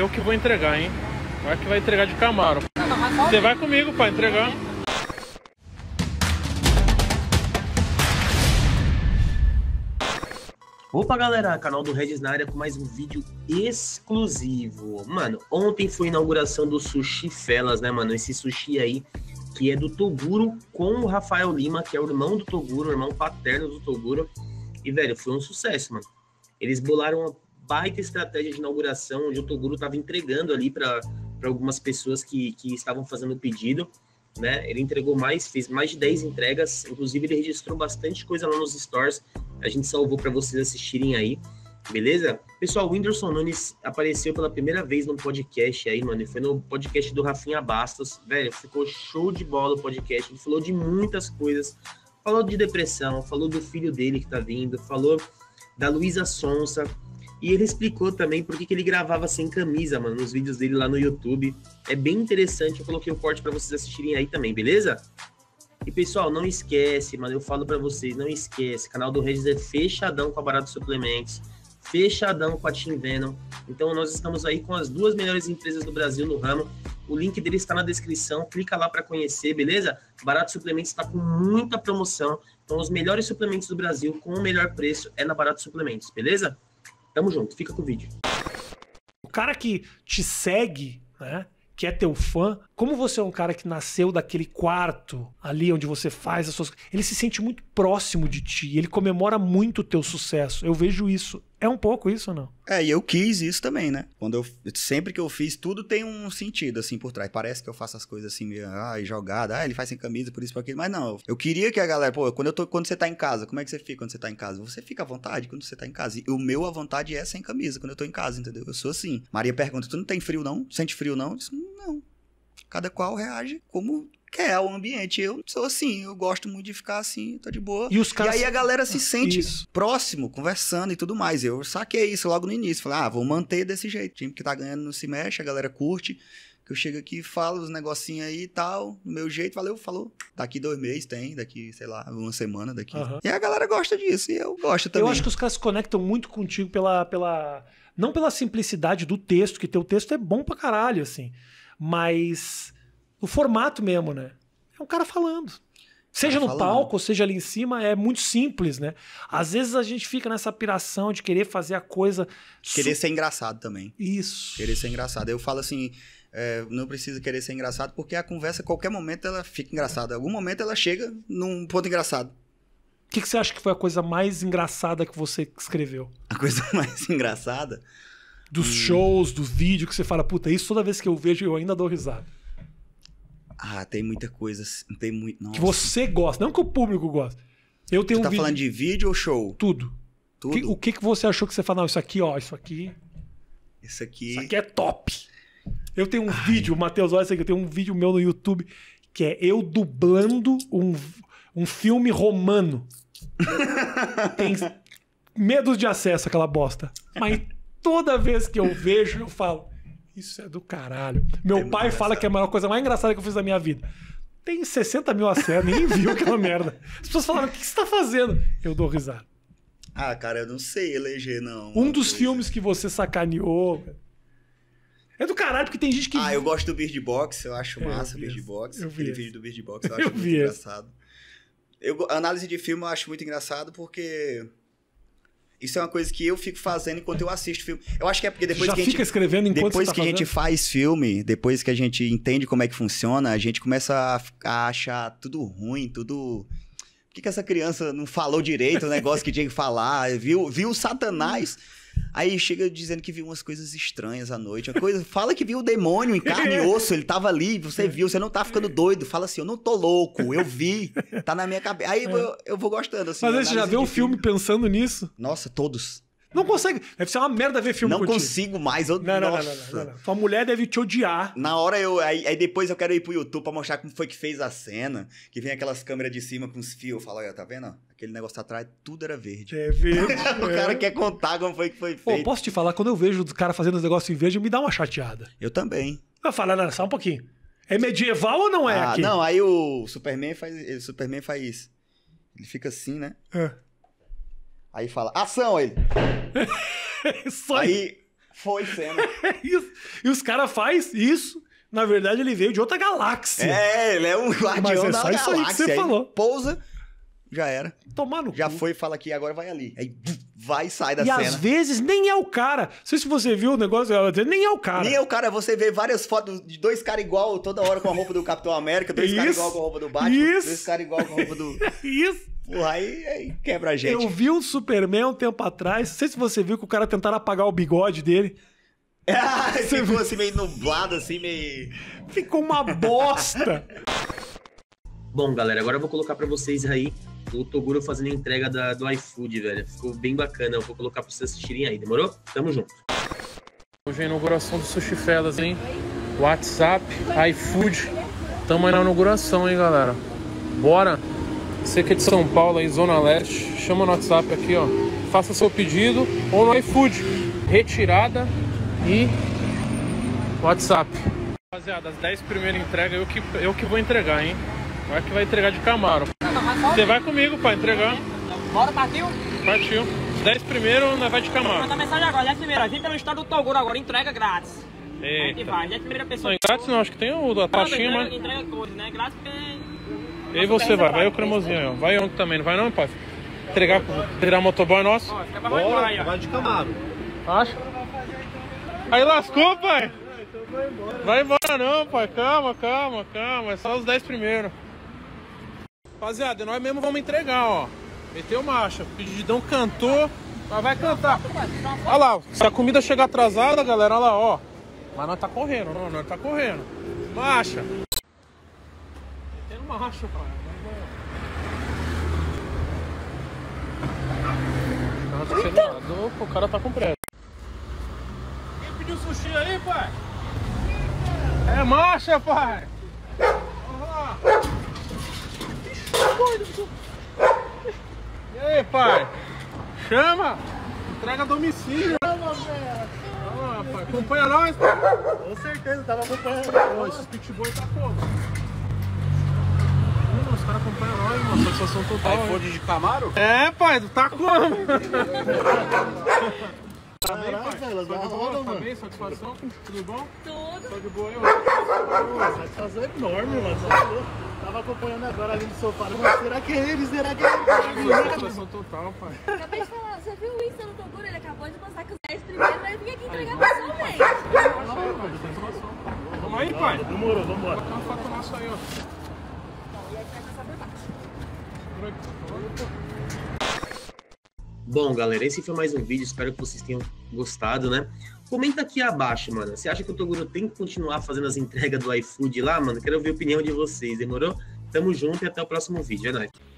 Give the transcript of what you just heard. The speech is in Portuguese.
Eu que vou entregar, hein? Vai que vai entregar de Camaro. Você vai comigo pra entregar. Opa, galera, canal do Regis na área com mais um vídeo exclusivo. Mano, ontem foi a inauguração do Sushi Fellas, né, mano? Esse sushi aí que é do Toguro com o Rafael Lima, que é o irmão do Toguro, o irmão paterno do Toguro. E, velho, foi um sucesso, mano. Eles bolaram uma baita estratégia de inauguração, onde o Toguro tava entregando ali para algumas pessoas que estavam fazendo o pedido, né? Ele entregou fez mais de 10 entregas, inclusive ele registrou bastante coisa lá nos stores, a gente salvou para vocês assistirem aí, beleza? Pessoal, o Whindersson Nunes apareceu pela primeira vez no podcast aí, mano, e foi no podcast do Rafinha Bastos, velho, ficou show de bola o podcast, ele falou de muitas coisas, falou de depressão, falou do filho dele que tá vindo, falou da Luísa Sonza, e ele explicou também por que ele gravava sem camisa, mano, nos vídeos dele lá no YouTube. É bem interessante, eu coloquei o corte pra vocês assistirem aí também, beleza? E pessoal, não esquece, mano, eu falo pra vocês, não esquece, o canal do Regis é fechadão com a Barato Suplementos, fechadão com a Team Venom. Então nós estamos aí com as duas melhores empresas do Brasil no ramo. O link dele está na descrição, clica lá para conhecer, beleza? Barato Suplementos está com muita promoção. Então os melhores suplementos do Brasil com o melhor preço é na Barato Suplementos, beleza? Tamo junto, fica com o vídeo. O cara que te segue, né, que é teu fã, como você é um cara que nasceu daquele quarto ali onde você faz as suas... Ele se sente muito próximo de ti, ele comemora muito o teu sucesso. Eu vejo isso. É um pouco isso ou não? É, e eu quis isso também, né? Sempre que eu fiz, tudo tem um sentido, assim, por trás. Parece que eu faço as coisas assim, meio, jogada. Ele faz sem camisa, por isso, por aquilo. Mas não, eu queria que a galera, pô, quando você tá em casa, como é que você fica quando você tá em casa? Você fica à vontade quando você tá em casa. E a vontade é sem camisa, quando eu tô em casa, entendeu? Eu sou assim. Maria pergunta, tu não tem frio, não? Sente frio, não? Eu disse, não. Cada qual reage como quer o ambiente. Eu sou assim, eu gosto muito de ficar assim, tá de boa. E aí a galera se sente próximo, conversando e tudo mais. Eu saquei isso logo no início. Falei, vou manter desse jeito. O time que tá ganhando não se mexe, a galera curte. Que eu chego aqui e falo os negocinhos aí e tal, do meu jeito, valeu, falou. Daqui 2 meses tem, daqui, sei lá, uma semana daqui. Uhum. E a galera gosta disso, e eu gosto também. Eu acho que os caras se conectam muito contigo não pela simplicidade do texto, que teu texto é bom pra caralho, assim, mas o formato mesmo, né? É um cara falando. Seja no palco, ou seja ali em cima, é muito simples, né? Às vezes a gente fica nessa piração de querer fazer a coisa... Querer ser engraçado também. Isso. Querer ser engraçado. Eu falo assim, não precisa querer ser engraçado, porque a conversa, a qualquer momento, ela fica engraçada. Em algum momento, ela chega num ponto engraçado. O que você acha que foi a coisa mais engraçada que você escreveu? A coisa mais engraçada? Dos shows, dos vídeos, que você fala, puta, isso toda vez que eu vejo, eu ainda dou risada. Tem muita coisa. Tem muito. Nossa. Que você gosta, não que o público gosta. Eu tenho Você tá falando de vídeo ou show? Tudo. O que você achou que você fala? Não, isso aqui, ó, isso aqui é top. Eu tenho um vídeo, Matheus, olha isso aqui, eu tenho um vídeo meu no YouTube que é eu dublando um filme romano. Tem medos de acesso aquela bosta. Mas toda vez que eu vejo, eu falo... Isso é do caralho. Meu pai fala que é a maior coisa mais engraçada que eu fiz na minha vida. Tem 60 mil acessos, nem viu aquela merda. As pessoas falaram, o que você tá fazendo? Eu dou risada. Cara, eu não sei eleger, não. Um dos filmes que você sacaneou... É do caralho, porque tem gente que... eu gosto do Bird Box, eu acho massa o Bird Box. Aquele vídeo do Bird Box eu acho muito engraçado. Análise de filme eu acho muito engraçado porque... Isso é uma coisa que eu fico fazendo enquanto eu assisto filme. Eu acho que é porque depois que a gente... fica escrevendo enquanto depois você tá que a gente faz filme, depois que a gente entende como é que funciona, a gente começa a achar tudo ruim, tudo... Por que essa criança não falou direito o negócio que tinha que falar? Viu o Satanás... Aí chega dizendo que viu umas coisas estranhas à noite. Fala que viu o demônio em carne e osso, ele tava ali, você viu, você não tá ficando doido. Fala assim, eu não tô louco, eu vi, tá na minha cabeça. Aí eu vou gostando, assim. Mas aí você já vê o filme pensando nisso? Nossa, todos. Não consegue. Deve ser uma merda ver filme contigo. Não consigo mais. Não. Sua mulher deve te odiar. Na hora aí depois eu quero ir pro YouTube pra mostrar como foi que fez a cena. Que vem aquelas câmeras de cima com os fios. Eu falo, olha, tá vendo? Aquele negócio atrás, tudo era verde. É verde. O cara quer contar como foi que foi feito. Posso te falar, quando eu vejo o cara fazendo os negócios em verde, me dá uma chateada. Eu também. Eu falo, não, só um pouquinho. É medieval ou não é aqui? Não, aí o Superman faz... Ele fica assim, né? Aí fala, ação, ele. Isso aí Foi sendo. E os caras fazem isso. Na verdade, ele veio de outra galáxia. É, ele é um guardião da galáxia. Isso aí que você falou. Pousa, já era. Tomar no Já cu. foi, fala aqui, agora vai ali. Aí vai e sai da cena. E às vezes nem é o cara. Não sei se você viu o negócio, nem é o cara. Nem é o cara, você vê várias fotos de dois caras igual toda hora com a roupa do Capitão América, dois caras igual com a roupa do Batman, dois caras igual com a roupa do... Isso. Porra, aí quebra a gente. Eu vi um Superman um tempo atrás, não sei se você viu que o cara tentaram apagar o bigode dele. Você ficou assim meio nublado, assim, meio... Ficou uma bosta. Bom, galera, agora eu vou colocar pra vocês aí o Toguro fazendo a entrega do iFood, velho. Ficou bem bacana, eu vou colocar pra vocês assistirem aí, demorou? Tamo junto. Hoje é a inauguração do Sushi Fellas, hein? WhatsApp, iFood. Tamo aí na inauguração, hein, galera? Bora! Você que é de São Paulo, aí, Zona Leste, chama no WhatsApp aqui, ó. Faça seu pedido ou no iFood. Retirada e WhatsApp. Rapaziada, as 10 primeiras entregas eu que vou entregar, hein? Vai que vai entregar de Camaro. Você vai comigo pra entregar. Bora, partiu? Partiu. Os 10 primeiros, nós vai de Camaro. Manda mensagem agora, 10 primeiros. Vem pelo estado do Toguro agora, entrega grátis. Eita. A gente vai, 10 primeiras pessoas. Não, grátis não, acho que tem a taxinha, mas... Entrega coisa, né? Grátis porque... E aí você vai o cremosinho aí, ó. Vai ontem também, não vai não, pai? Tirar motoboy nosso? Ó, fica pra vai, Vai de Camaro. Acha? Aí lascou, pai! Vai embora não, pai. Calma. É só os 10 primeiros. Rapaziada, nós mesmo vamos entregar, ó. Meteu marcha. Pedidão cantou, mas vai cantar. Olha lá, se a comida chegar atrasada, galera, olha lá, ó. Mas nós tá correndo, não, nós tá correndo. Marcha. Metendo marcha, pai. O cara tá com pressa. Quem pediu sushi aí, pai? É marcha, pai! Vamos lá! E aí, pai? Chama! Entrega a domicílio! Chama, velho! Vamos lá, pai. Acompanha nós, pai! Com certeza, tava acompanhando. Pô, esses pitboy tá como? Os caras acompanham nós, mano. Satisfação total. iFood de Camaro? É, pai, tu tá como? Tá bem, Caralho, pai? velho, Tá de da boa? hora, Tá mano. bem? Satisfação? Tudo bom? Tudo. Tá de boa aí, ó. Satisfação enorme, mano. Você falou. Tava acompanhando agora ali no sofá. Mas será que é ele? Será que é ele? Satisfação total, pai. Acabei de falar, você viu o Insta do Toguro? Ele acabou de postar que os 10 primeiros, mas eu vim aqui entregar pessoalmente. Vamos aí, pai. Demorou, vambora. Botar uma foto nossa aí, ó. Bom, galera, esse foi mais um vídeo, espero que vocês tenham gostado, né? Comenta aqui abaixo, mano. Você acha que o Toguro tem que continuar fazendo as entregas do iFood lá, mano? Quero ver a opinião de vocês, demorou? Tamo junto e até o próximo vídeo, é nóis.